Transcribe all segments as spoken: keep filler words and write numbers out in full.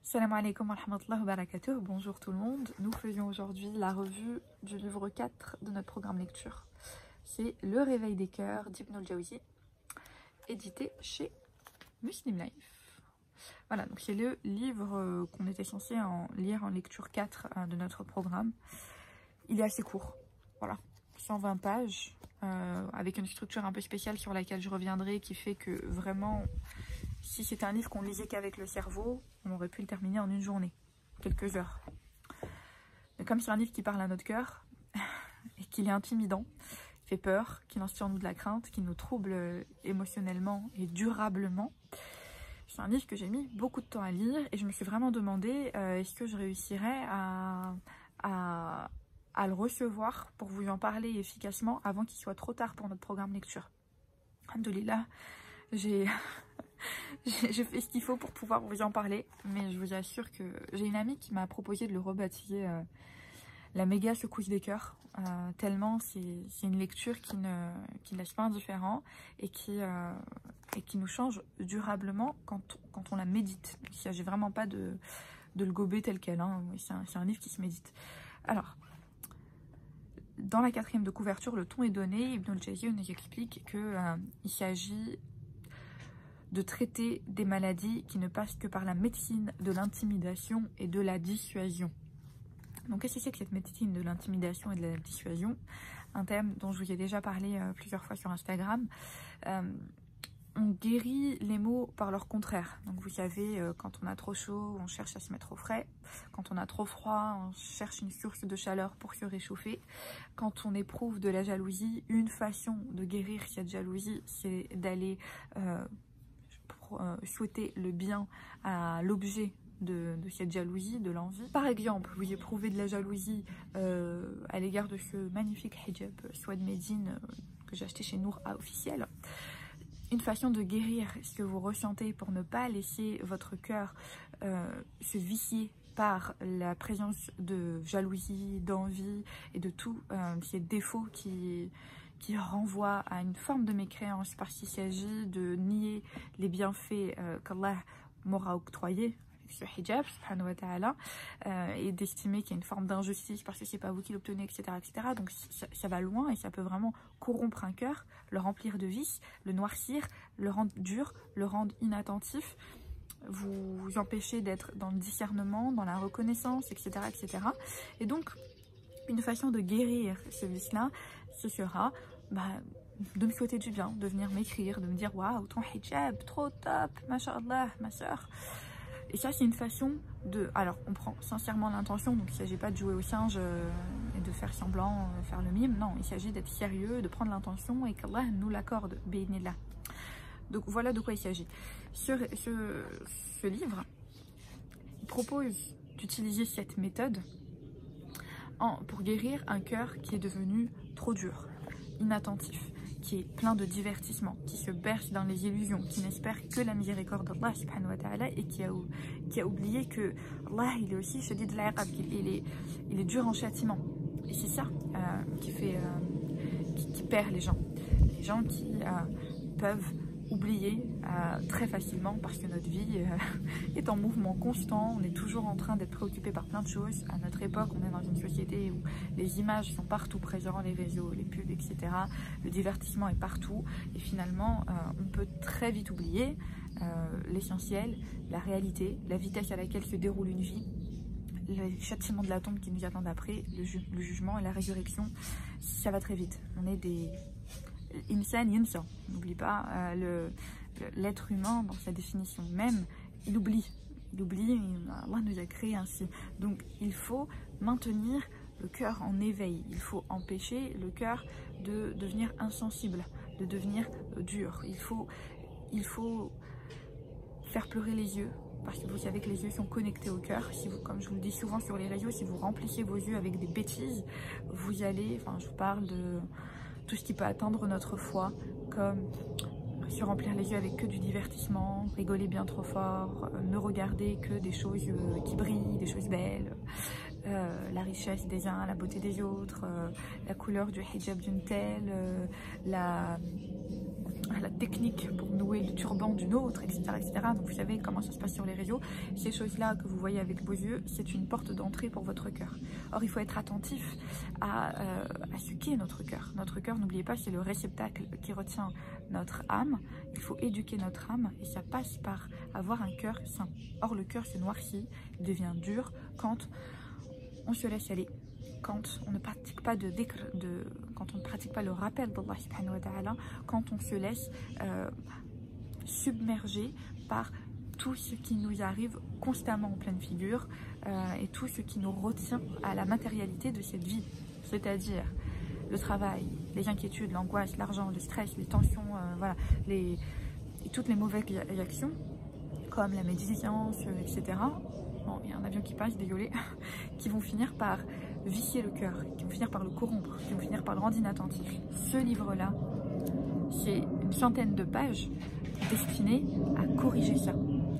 Salam alaikum wa rahmatullahi wa barakatuh. Bonjour tout le monde. Nous faisions aujourd'hui la revue du livre quatre de notre programme lecture. C'est Le réveil des cœurs d'Ibn al-Jawzi, édité chez Muslim Life. Voilà, donc c'est le livre qu'on était censé en lire en lecture quatre de notre programme. Il est assez court, voilà, cent vingt pages, euh, avec une structure un peu spéciale sur laquelle je reviendrai, qui fait que vraiment, si c'était un livre qu'on lisait qu'avec le cerveau, on aurait pu le terminer en une journée, quelques heures. Mais comme c'est un livre qui parle à notre cœur, et qu'il est intimidant, fait peur, qu'il inspire en nous de la crainte, qui nous trouble émotionnellement et durablement, c'est un livre que j'ai mis beaucoup de temps à lire, et je me suis vraiment demandé, euh, est-ce que je réussirais à... à à le recevoir pour vous en parler efficacement avant qu'il soit trop tard pour notre programme lecture. Alhamdoulilah, j'ai j'ai fait ce qu'il faut pour pouvoir vous en parler, mais je vous assure que j'ai une amie qui m'a proposé de le rebaptiser euh, la méga secousse des cœurs, euh, tellement c'est une lecture qui ne, qui ne laisse pas indifférent et qui, euh, et qui nous change durablement quand, quand on la médite. Il ne s'agit vraiment pas de, de le gober tel quel, hein. C'est un, un livre qui se médite. Alors, dans la quatrième de couverture, le ton est donné. Ibn al-Jawzi nous explique qu'il euh, s'agit de traiter des maladies qui ne passent que par la médecine de l'intimidation et de la dissuasion. Donc qu'est-ce que c'est que cette médecine de l'intimidation et de la dissuasion? Un thème dont je vous ai déjà parlé euh, plusieurs fois sur Instagram. Euh, on guérit les maux par leur contraire. Donc vous savez, euh, quand on a trop chaud, on cherche à se mettre au frais. Quand on a trop froid, on cherche une source de chaleur pour se réchauffer. Quand on éprouve de la jalousie, une façon de guérir cette jalousie, c'est d'aller euh, euh, souhaiter le bien à l'objet de, de cette jalousie, de l'envie. Par exemple, vous éprouvez de la jalousie euh, à l'égard de ce magnifique hijab, soit de Médine, euh, que j'ai acheté chez Nour A officiel. Une façon de guérir ce que vous ressentez pour ne pas laisser votre cœur euh, se vicier par la présence de jalousie, d'envie et de tous euh, ces défauts qui, qui renvoient à une forme de mécréance, parce qu'il s'agit de nier les bienfaits euh, qu'Allah m'aura octroyés, ce hijab, subhanahu wa ta'ala, euh, et d'estimer qu'il y a une forme d'injustice parce que c'est pas vous qui l'obtenez, et cetera, et cetera. Donc ça, ça va loin et ça peut vraiment corrompre un cœur, le remplir de vices, le noircir, le rendre dur, le rendre inattentif, vous, vous empêcher d'être dans le discernement, dans la reconnaissance, et cetera, et cetera. Et donc, une façon de guérir ce vice-là, ce sera bah, de me souhaiter du bien, de venir m'écrire, de me dire waouh, ton hijab, trop top, masha'Allah, ma soeur. Et ça, c'est une façon de... Alors, on prend sincèrement l'intention, donc il ne s'agit pas de jouer au singe euh, et de faire semblant, euh, faire le mime. Non, il s'agit d'être sérieux, de prendre l'intention et qu'Allah nous l'accorde, bi'idhnillah. Donc voilà de quoi il s'agit. Ce, ce, ce livre propose d'utiliser cette méthode en, pour guérir un cœur qui est devenu trop dur, inattentif, qui est plein de divertissement, qui se berce dans les illusions, qui n'espère que la miséricorde d'Allah subhanahu wa ta'ala et qui a, qui a oublié que Allah il est aussi shadid al-iqab, il est, il est dur en châtiment. Et c'est ça euh, qui fait euh, qui, qui perd les gens. Les gens qui euh, peuvent oublier euh, très facilement parce que notre vie euh, est en mouvement constant, on est toujours en train d'être préoccupé par plein de choses. À notre époque, on est dans une société où les images sont partout présentes, les réseaux, les pubs, et cetera. Le divertissement est partout et finalement, euh, on peut très vite oublier euh, l'essentiel, la réalité, la vitesse à laquelle se déroule une vie, le châtiment de la tombe qui nous attend après, le, ju le jugement et la résurrection. Ça va très vite. On est des... Insan yunsa, n'oublie pas euh, l'être humain dans sa définition même, il oublie, il oublie, Allah nous a créé ainsi. Donc il faut maintenir le cœur en éveil, il faut empêcher le cœur de devenir insensible, de devenir dur. Il faut, il faut faire pleurer les yeux, parce que vous savez que les yeux sont connectés au cœur. Si vous, comme je vous le dis souvent sur les réseaux, si vous remplissez vos yeux avec des bêtises, vous allez, enfin je vous parle de tout ce qui peut atteindre notre foi, comme se remplir les yeux avec que du divertissement, rigoler bien trop fort, euh, ne regarder que des choses euh, qui brillent, des choses belles, euh, la richesse des uns, la beauté des autres, euh, la couleur du hijab d'une telle, euh, la, la technique pour nouer le turban d'une autre, et cetera, et cetera. Donc vous savez comment ça se passe sur les réseaux. Ces choses-là que vous voyez avec vos yeux, c'est une porte d'entrée pour votre cœur. Or, il faut être attentif à, euh, à ce qu'est notre cœur. Notre cœur, n'oubliez pas, c'est le réceptacle qui retient notre âme. Il faut éduquer notre âme et ça passe par avoir un cœur sain. Or, le cœur se noircit, il devient dur quand on se laisse aller, quand on ne pratique pas de dhikr, de, quand on ne pratique pas le rappel d'Allah subhanahu wa ta'ala, quand on se laisse euh, submerger par tout ce qui nous arrive constamment en pleine figure euh, et tout ce qui nous retient à la matérialité de cette vie, c'est-à-dire le travail, les inquiétudes, l'angoisse, l'argent, le stress, les tensions, euh, voilà, les, et toutes les mauvaises réactions comme la médisance, et cetera. Bon, il y a un avion qui passe, désolé, qui vont finir par vicier le cœur, qui vont finir par le corrompre, qui vont finir par le rendre inattentif. Ce livre-là, c'est une centaine de pages destinées à corriger ça.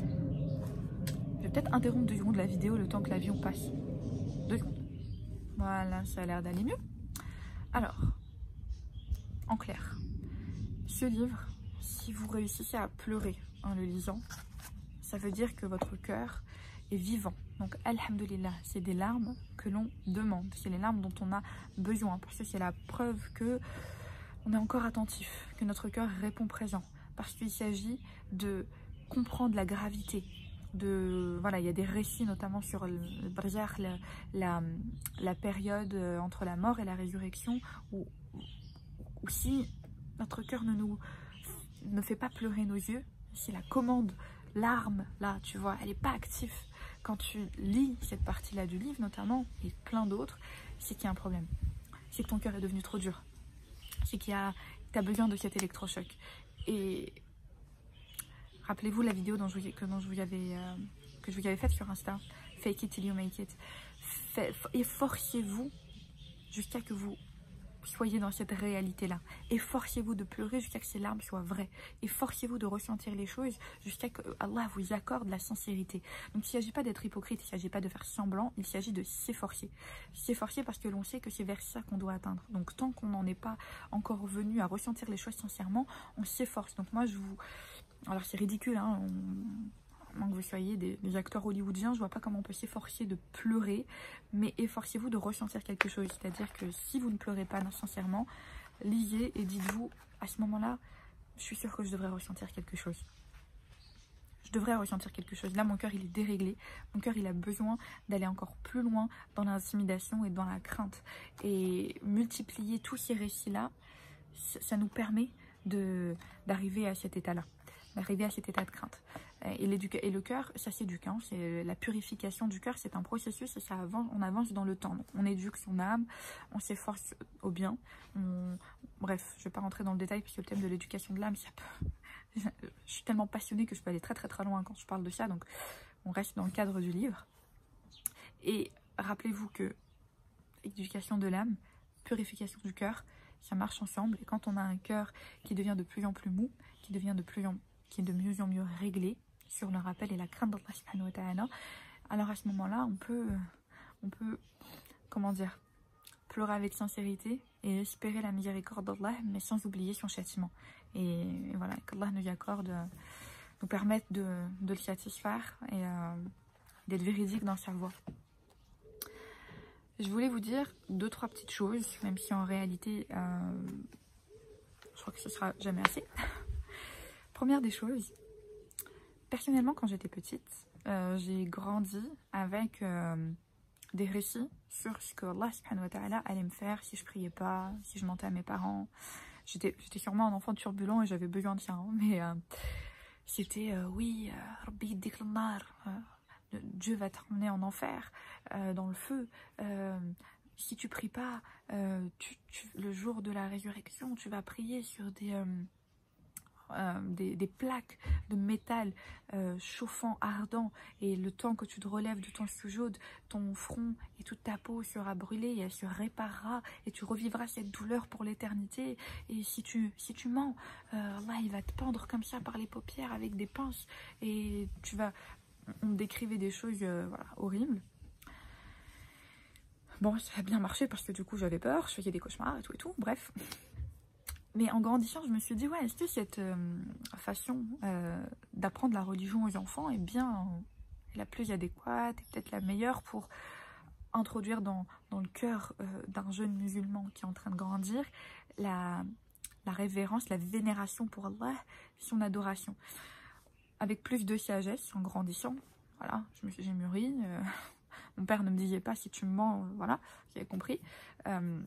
Je vais peut-être interrompre deux secondes la vidéo le temps que l'avion passe. Deux secondes. Voilà, ça a l'air d'aller mieux. Alors, en clair, ce livre, si vous réussissez à pleurer en le lisant, ça veut dire que votre cœur est vivant. Donc, alhamdoulilah, c'est des larmes que l'on demande. C'est les larmes dont on a besoin. Parce que c'est la preuve que on est encore attentif, que notre cœur répond présent. Parce qu'il s'agit de comprendre la gravité. De, voilà, il y a des récits notamment sur le, le barzakh, la, la, la période entre la mort et la résurrection, où, où si notre cœur ne nous ne fait pas pleurer nos yeux, si la commande larme, là, tu vois, elle n'est pas active. Quand tu lis cette partie-là du livre, notamment, et plein d'autres, c'est qu'il y a un problème. C'est que ton cœur est devenu trop dur. C'est qu'il y a, tu as besoin de cet électrochoc. Et rappelez-vous la vidéo dont je, que, dont je vous avais, euh, que je vous avais faite sur Insta. Fake it till you make it. Efforcez-vous jusqu'à que vous soyez dans cette réalité-là. Efforcez-vous de pleurer jusqu'à que ces larmes soient vraies. Efforcez-vous de ressentir les choses jusqu'à que Allah vous accorde la sincérité. Donc il ne s'agit pas d'être hypocrite, il ne s'agit pas de faire semblant, il s'agit de s'efforcer. S'efforcer parce que l'on sait que c'est vers ça qu'on doit atteindre. Donc tant qu'on n'en est pas encore venu à ressentir les choses sincèrement, on s'efforce. Donc moi je vous... Alors c'est ridicule, hein, on... que vous soyez des, des acteurs hollywoodiens, je vois pas comment on peut s'efforcer de pleurer, mais efforcez-vous de ressentir quelque chose. C'est-à-dire que si vous ne pleurez pas sincèrement, lisez et dites-vous, à ce moment-là, je suis sûre que je devrais ressentir quelque chose. Je devrais ressentir quelque chose. Là, mon cœur, il est déréglé. Mon cœur, il a besoin d'aller encore plus loin dans l'intimidation et dans la crainte. Et multiplier tous ces récits-là, ça nous permet de d'arriver à cet état-là. D'arriver à cet état de crainte. Et, et le cœur, ça s'éduque, hein, c'est la purification du cœur, c'est un processus et ça avance, on avance dans le temps. Donc, on éduque son âme, on s'efforce au bien. On... Bref, je ne vais pas rentrer dans le détail puisque le thème de l'éducation de l'âme, ça peut... je suis tellement passionnée que je peux aller très très très loin quand je parle de ça, donc on reste dans le cadre du livre. Et rappelez-vous que éducation de l'âme, purification du cœur, ça marche ensemble. Et quand on a un cœur qui devient de plus en plus mou, qui devient de plus en qui est de mieux en mieux réglé sur le rappel et la crainte d'Allah subhanahu wa ta'ala, alors à ce moment-là, on peut, on peut, comment dire, pleurer avec sincérité et espérer la miséricorde d'Allah, mais sans oublier son châtiment. Et, et voilà, qu'Allah nous y accorde, nous permette de, de le satisfaire et euh, d'être véridique dans sa voie. Je voulais vous dire deux, trois petites choses, même si en réalité, euh, je crois que ce sera jamais assez. Première des choses, personnellement quand j'étais petite, euh, j'ai grandi avec euh, des récits sur ce que Allah subhanahu wa ta'ala allait me faire si je priais pas, si je mentais à mes parents. J'étais sûrement un enfant turbulent et j'avais besoin de ça, hein, mais euh, c'était euh, oui, Rabbi dik al-nar, Dieu va te ramener en enfer, euh, dans le feu. Euh, si tu pries pas, euh, tu, tu, le jour de la résurrection, tu vas prier sur des... Euh, Euh, des, des plaques de métal euh, chauffant, ardent, et le temps que tu te relèves de ton sujoud, ton front et toute ta peau sera brûlée et elle se réparera et tu revivras cette douleur pour l'éternité. Et si tu, si tu mens, euh, Allah il va te pendre comme ça par les paupières avec des pinces et tu vas... On me décrivait des choses euh, voilà, horribles. Bon, ça a bien marché parce que du coup j'avais peur, je faisais des cauchemars et tout et tout, bref. Mais en grandissant, je me suis dit, ouais, est-ce que cette euh, façon euh, d'apprendre la religion aux enfants est bien la plus adéquate et peut-être la meilleure pour introduire dans, dans le cœur euh, d'un jeune musulman qui est en train de grandir la, la révérence, la vénération pour Allah, son adoration. Avec plus de sagesse en grandissant, voilà, j'ai mûri. Euh, mon père ne me disait pas si tu me mens, euh, voilà, j'avais compris. Euh,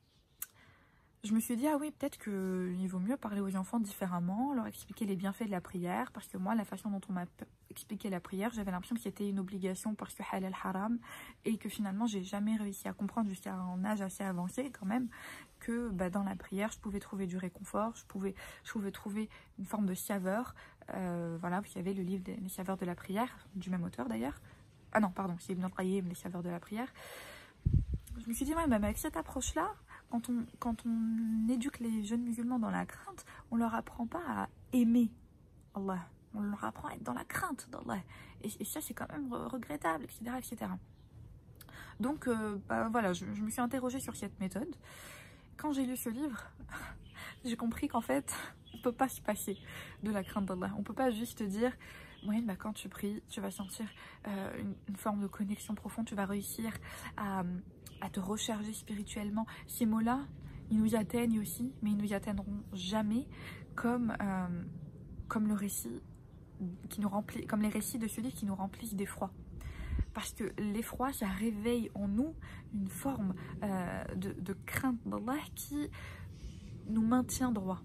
Je me suis dit, ah oui, peut-être qu'il vaut mieux parler aux enfants différemment, leur expliquer les bienfaits de la prière, parce que moi, la façon dont on m'a expliqué la prière, j'avais l'impression que c'était une obligation parce que halal haram, et que finalement, j'ai jamais réussi à comprendre jusqu'à un âge assez avancé quand même, que bah, dans la prière, je pouvais trouver du réconfort, je pouvais, je pouvais trouver une forme de saveur. Euh, voilà, vous savez, le livre des les saveurs de la prière, du même auteur d'ailleurs. Ah non, pardon, c'est Ibn al-Qayyim, les saveurs de la prière. Je me suis dit, ouais, bah, avec cette approche-là, Quand on, quand on éduque les jeunes musulmans dans la crainte, on leur apprend pas à aimer Allah. On leur apprend à être dans la crainte d'Allah. Et, et ça, c'est quand même regrettable, et cetera et cetera. Donc, euh, bah, voilà, je, je me suis interrogée sur cette méthode. Quand j'ai lu ce livre, j'ai compris qu'en fait, on ne peut pas se passer de la crainte d'Allah. On ne peut pas juste dire... Oui, bah quand tu pries, tu vas sentir euh, une, une forme de connexion profonde, tu vas réussir à, à te recharger spirituellement. Ces mots-là, ils nous atteignent aussi, mais ils nous atteindront jamais comme, euh, comme le récit qui nous remplit, comme les récits de ce livre qui nous remplissent d'effroi. Parce que l'effroi, ça réveille en nous une forme euh, de, de crainte d'Allah qui nous maintient droit.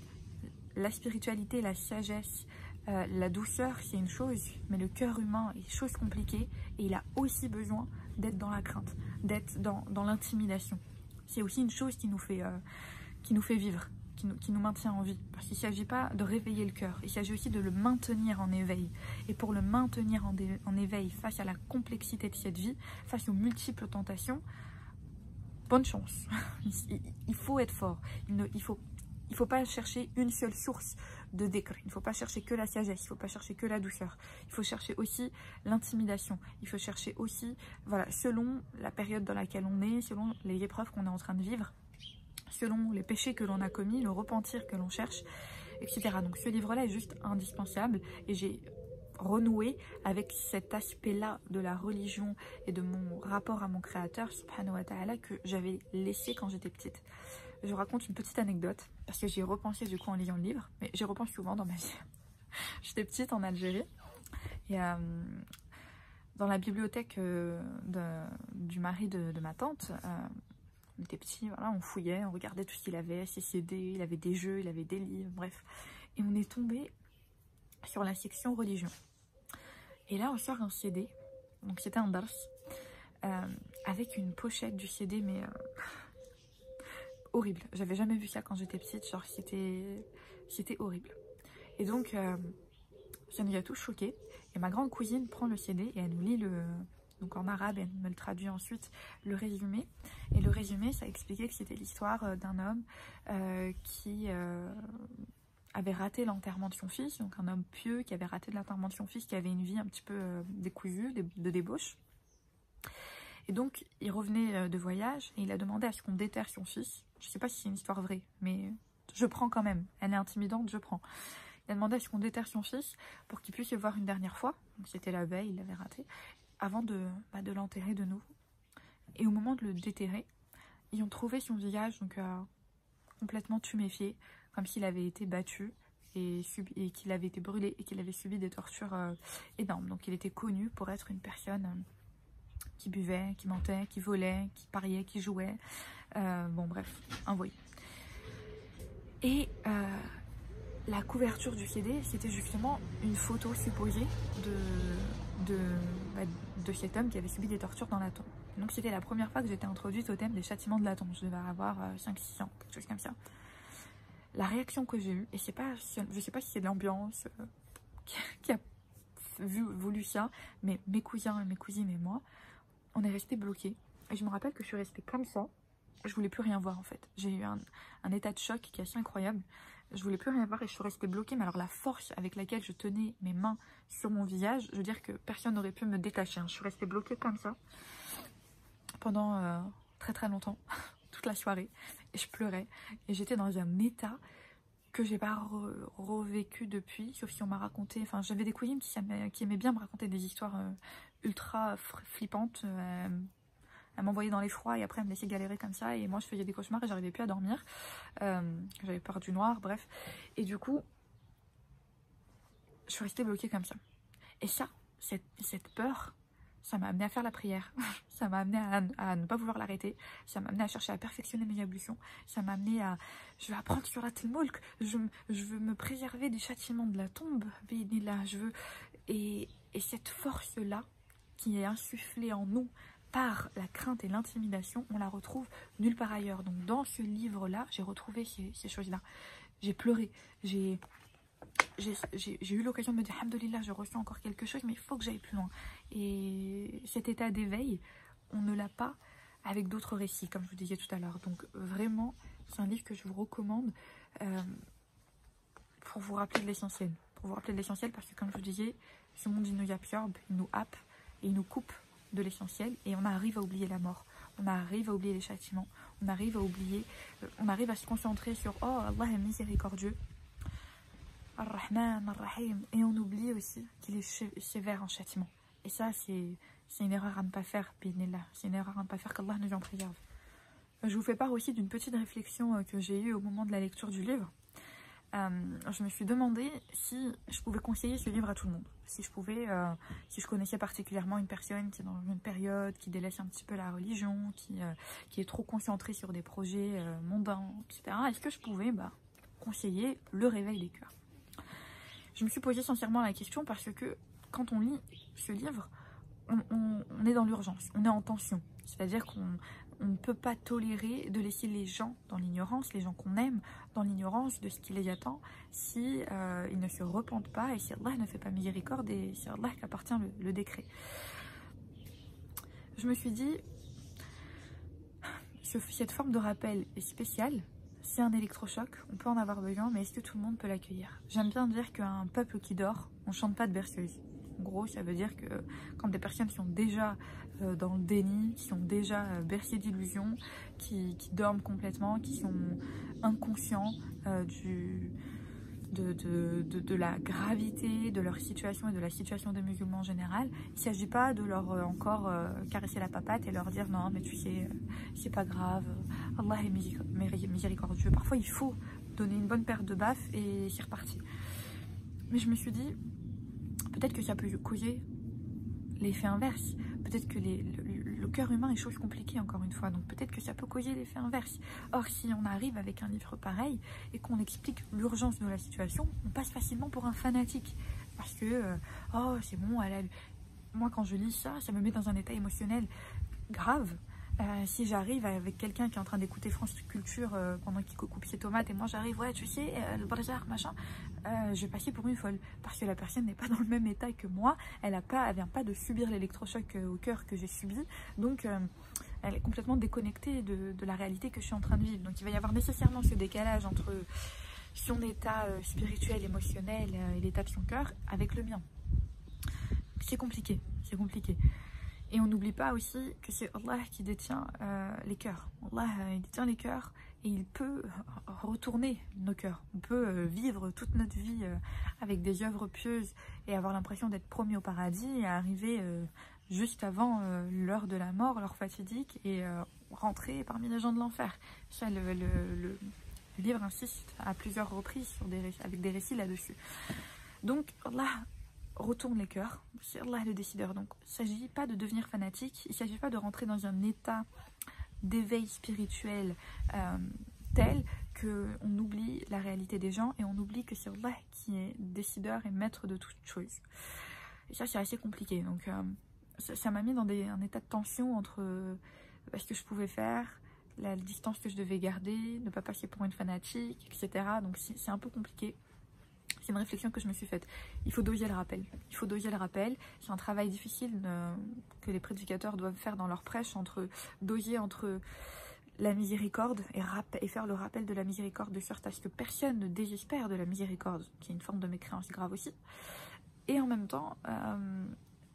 La spiritualité, la sagesse, Euh, la douceur, c'est une chose, mais le cœur humain est chose compliquée et il a aussi besoin d'être dans la crainte, d'être dans, dans l'intimidation. C'est aussi une chose qui nous fait, euh, qui nous fait vivre, qui nous, qui nous maintient en vie. Parce qu'il ne s'agit pas de réveiller le cœur, il s'agit aussi de le maintenir en éveil. Et pour le maintenir en, en éveil face à la complexité de cette vie, face aux multiples tentations, bonne chance. il, il faut être fort, il ne il faut, il faut pas chercher une seule source de dhikr. Il ne faut pas chercher que la sagesse, il ne faut pas chercher que la douceur. Il faut chercher aussi l'intimidation. Il faut chercher aussi, voilà, selon la période dans laquelle on est, selon les épreuves qu'on est en train de vivre, selon les péchés que l'on a commis, le repentir que l'on cherche, et cetera. Donc ce livre-là est juste indispensable et j'ai renoué avec cet aspect-là de la religion et de mon rapport à mon créateur, subhanahu wa ta'ala, que j'avais laissé quand j'étais petite. Je vous raconte une petite anecdote, parce que j'y ai repensé du coup en lisant le livre, mais j'y repense souvent dans ma vie. J'étais petite en Algérie, et euh, dans la bibliothèque euh, de, du mari de, de ma tante, euh, on était petits, voilà, on fouillait, on regardait tout ce qu'il avait, ses C D, il avait des jeux, il avait des livres, bref. Et on est tombé sur la section religion. Et là, on sort un C D, donc c'était un dars, euh, avec une pochette du C D, mais... Euh, horrible, j'avais jamais vu ça quand j'étais petite, genre c'était c'était horrible. Et donc euh, ça nous a tous choqués, et ma grande cousine prend le C D et elle nous lit le, donc en arabe, elle me le traduit ensuite, le résumé, et le résumé ça expliquait que c'était l'histoire d'un homme euh, qui euh, avait raté l'enterrement de son fils, donc un homme pieux qui avait raté l'enterrement de son fils, qui avait une vie un petit peu euh, décousue, de, de débauche. Et donc, il revenait de voyage et il a demandé à ce qu'on déterre son fils. Je ne sais pas si c'est une histoire vraie, mais je prends quand même. Elle est intimidante, je prends. Il a demandé à ce qu'on déterre son fils pour qu'il puisse le voir une dernière fois. Donc, c'était la veille, il l'avait raté, avant de, bah, de l'enterrer de nouveau. Et au moment de le déterrer, ils ont trouvé son visage donc, euh, complètement tuméfié, comme s'il avait été battu et, et qu'il avait été brûlé et qu'il avait subi des tortures euh, énormes. Donc, il était connu pour être une personne... Euh, qui buvait, qui mentait, qui volait, qui pariait, qui jouait. Euh, bon, bref, un voyou. Et euh, la couverture du C D, c'était justement une photo supposée de, de, bah, de cet homme qui avait subi des tortures dans la tombe. Donc, c'était la première fois que j'étais introduite au thème des châtiments de la tombe. Je devais avoir euh, cinq six ans, quelque chose comme ça. La réaction que j'ai eue, et c'est pas, je sais pas si c'est l'ambiance euh, qui, qui a vu, voulu ça, mais mes cousins et mes cousines et moi, on est resté bloqués. Et je me rappelle que je suis restée comme ça. Je voulais plus rien voir en fait. J'ai eu un, un état de choc qui est assez incroyable. Je voulais plus rien voir et je suis restée bloquée. Mais alors la force avec laquelle je tenais mes mains sur mon visage, je veux dire que personne n'aurait pu me détacher. Je suis restée bloquée comme ça pendant euh, très très longtemps. toute la soirée et je pleurais. Et j'étais dans un état que j'ai pas re revécu depuis, sauf si on m'a raconté, enfin j'avais des cousines qui aimaient, qui aimaient bien me raconter des histoires euh, ultra flippantes, euh, elles m'envoyaient dans les froids et après elles me laissaient galérer comme ça et moi je faisais des cauchemars et j'arrivais plus à dormir, euh, j'avais peur du noir, bref, et du coup je suis restée bloquée comme ça. Et ça, cette, cette peur, ça m'a amené à faire la prière, ça m'a amené à, à ne pas vouloir l'arrêter, ça m'a amené à chercher à perfectionner mes ablutions, ça m'a amené à, je vais apprendre sur la Mulk, je, je veux me préserver des châtiments de la tombe, là, je veux, et, et cette force-là, qui est insufflée en nous par la crainte et l'intimidation, on la retrouve nulle part ailleurs. Donc dans ce livre-là, j'ai retrouvé ces, ces choses-là, j'ai pleuré, j'ai... j'ai eu l'occasion de me dire alhamdoulilah, je ressens encore quelque chose, mais il faut que j'aille plus loin. Et cet état d'éveil, on ne l'a pas avec d'autres récits, comme je vous disais tout à l'heure. Donc vraiment, c'est un livre que je vous recommande euh, pour vous rappeler de l'essentiel. Pour vous rappeler de l'essentiel, parce que comme je vous disais, ce monde, il nous absorbe, il nous happe, et il nous coupe de l'essentiel, et on arrive à oublier la mort. On arrive à oublier les châtiments. On arrive à oublier, euh, on arrive à se concentrer sur « Oh, Allah est miséricordieux ». Ar-Rahman, Ar-Rahim, et on oublie aussi qu'il est sévère en châtiment. Et ça, c'est une erreur à ne pas faire, bidnillah. C'est une erreur à ne pas faire, qu'Allah nous en préserve. Je vous fais part aussi d'une petite réflexion que j'ai eue au moment de la lecture du livre. Euh, je me suis demandé si je pouvais conseiller ce livre à tout le monde. Si je pouvais, euh, si je connaissais particulièrement une personne qui est dans une période, qui délaisse un petit peu la religion, qui, euh, qui est trop concentrée sur des projets euh, mondains, et cetera. Est-ce que je pouvais bah, conseiller le réveil des cœurs? Je me suis posé sincèrement la question parce que quand on lit ce livre, on, on, on est dans l'urgence, on est en tension. C'est-à-dire qu'on ne peut pas tolérer de laisser les gens dans l'ignorance, les gens qu'on aime, dans l'ignorance de ce qui les attend, si euh, ils ne se repentent pas et si Allah ne fait pas miséricorde et si Allah qu'appartient le, le décret. Je me suis dit, ce, cette forme de rappel est spéciale. C'est un électrochoc, on peut en avoir besoin, mais est-ce que tout le monde peut l'accueillir? J'aime bien dire qu'un peuple qui dort, on ne chante pas de berceuse. En gros, ça veut dire que quand des personnes sont déjà euh, dans le déni, qui sont déjà euh, bercées d'illusions, qui, qui dorment complètement, qui sont inconscients euh, du, de, de, de, de la gravité de leur situation et de la situation des musulmans en général, il ne s'agit pas de leur euh, encore euh, caresser la papate et leur dire non mais tu sais, euh, c'est pas grave, Allah est miséricordieux. Parfois il faut donner une bonne paire de baffes et c'est reparti. Mais je me suis dit, peut-être que ça peut causer l'effet inverse. Peut-être que les, le, le cœur humain est chose compliquée, encore une fois. Donc peut-être que ça peut causer l'effet inverse. Or, si on arrive avec un livre pareil et qu'on explique l'urgence de la situation, on passe facilement pour un fanatique. Parce que, euh, oh, c'est bon, elle a... moi, quand je lis ça, ça me met dans un état émotionnel grave. Euh, si j'arrive avec quelqu'un qui est en train d'écouter France Culture euh, pendant qu'il coupe ses tomates et moi j'arrive, ouais tu sais, euh, le bazar, machin, euh, je vais passer pour une folle parce que la personne n'est pas dans le même état que moi, elle a pas, elle vient pas de subir l'électrochoc euh, au cœur que j'ai subi, donc euh, elle est complètement déconnectée de, de la réalité que je suis en train de vivre. Donc il va y avoir nécessairement ce décalage entre son état euh, spirituel, émotionnel euh, et l'état de son cœur avec le mien. C'est compliqué, c'est compliqué. Et on n'oublie pas aussi que c'est Allah qui détient euh, les cœurs. Allah euh, il détient les cœurs et il peut retourner nos cœurs. On peut euh, vivre toute notre vie euh, avec des œuvres pieuses et avoir l'impression d'être promis au paradis et arriver euh, juste avant euh, l'heure de la mort, l'heure fatidique, et euh, rentrer parmi les gens de l'enfer. Ça, le, le, le, le livre insiste à plusieurs reprises sur des, avec des récits là-dessus. Donc Allah retourne les cœurs, c'est Allah le décideur. Donc il ne s'agit pas de devenir fanatique, il ne s'agit pas de rentrer dans un état d'éveil spirituel euh, tel qu'on oublie la réalité des gens et on oublie que c'est Allah qui est décideur et maître de toutes choses. Et ça c'est assez compliqué, donc euh, ça m'a mis dans des, un état de tension entre euh, ce que je pouvais faire, la distance que je devais garder, ne pas passer pour une fanatique, et cetera. Donc c'est un peu compliqué. C'est une réflexion que je me suis faite. Il faut doser le rappel. Il faut doser le rappel. C'est un travail difficile euh, que les prédicateurs doivent faire dans leur prêche, entre doser entre la miséricorde et, et faire le rappel de la miséricorde de sorte à ce que personne ne désespère de la miséricorde, qui est une forme de mécréance grave aussi. Et en même temps, euh,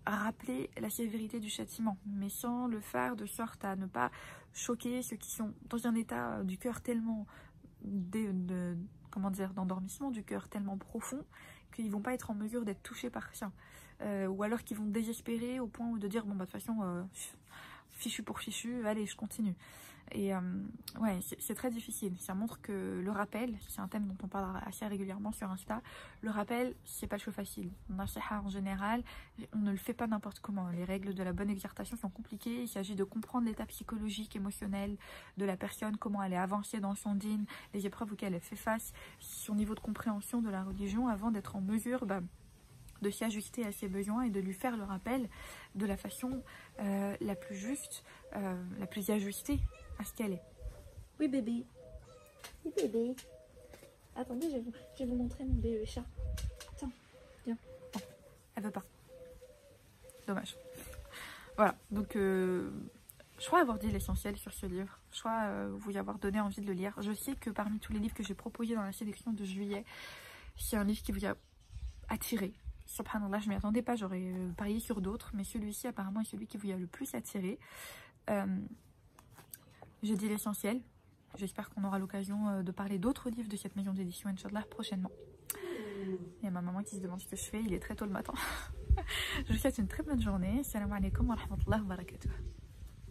rappeler la sévérité du châtiment, mais sans le faire de sorte à ne pas choquer ceux qui sont dans un état du cœur tellement de, de, comment dire, d'endormissement du cœur tellement profond qu'ils vont pas être en mesure d'être touchés par ça, euh, ou alors qu'ils vont désespérer au point de dire bon bah de toute façon euh, fichu pour fichu, allez je continue. Et euh, ouais, c'est très difficile. Ça montre que le rappel, c'est un thème dont on parle assez régulièrement sur Insta, le rappel, c'est pas le choix facile. Nasiha en général, on ne le fait pas n'importe comment. Les règles de la bonne exhortation sont compliquées. Il s'agit de comprendre l'état psychologique, émotionnel de la personne, comment elle est avancée dans son dîn, les épreuves auxquelles elle fait face, son niveau de compréhension de la religion avant d'être en mesure bah, de s'y ajuster à ses besoins et de lui faire le rappel de la façon euh, la plus juste, euh, la plus ajustée à ce qu'elle est. Oui bébé. Oui bébé. Attendez, je vais vous, je vais vous montrer mon bébé chat. Tiens, viens. Non, elle veut pas. Dommage. Voilà, donc euh, je crois avoir dit l'essentiel sur ce livre. Je crois euh, vous y avoir donné envie de le lire. Je sais que parmi tous les livres que j'ai proposés dans la sélection de juillet, c'est un livre qui vous a attiré. Subhanallah, je m'y attendais pas, j'aurais parié sur d'autres, mais celui-ci apparemment est celui qui vous a le plus attiré. Euh, J'ai dit l'essentiel. J'espère qu'on aura l'occasion de parler d'autres livres de cette maison d'édition, Inch'Allah, prochainement. Il y a ma maman qui se demande ce que je fais, il est très tôt le matin. Je vous souhaite une très bonne journée. Salam alaikum wa rahmatullahi wa barakatuh.